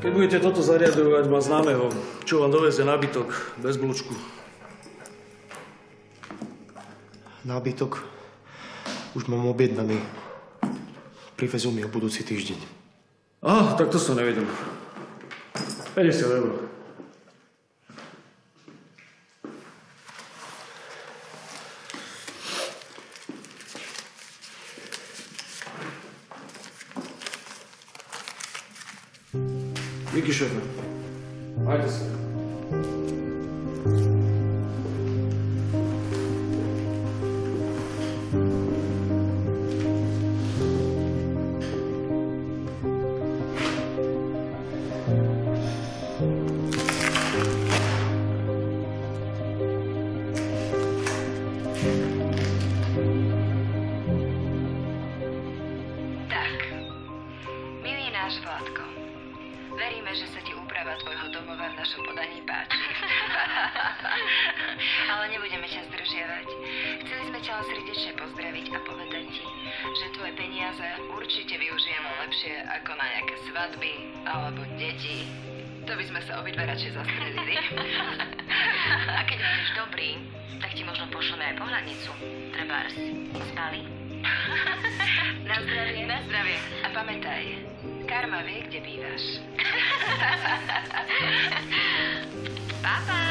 Keď budete toto zariadovať, má známeho, čo vám dovezie nábytok bez blúčku. Nábytok už mám objednaný. Privezú mi ho budúci týždeň. Tak to som nevedel. 50 eur. Díky, šéfe. Majte sa. Papa!